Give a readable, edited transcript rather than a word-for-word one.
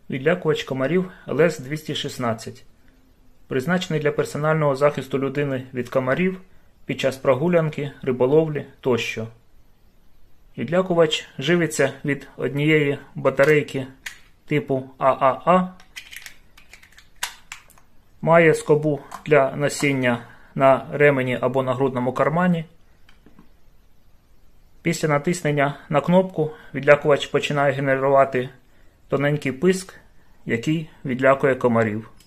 Відлякувач комарів ЛС-216. Призначений для персонального захисту людини від комарів під час прогулянки, риболовлі тощо. Відлякувач живиться від однієї батарейки типу ААА. Має скобу для носіння на ремені або нагрудному кармані. Після натиснення на кнопку відлякувач починає генерувати тоненький писк, який відлякує комарів.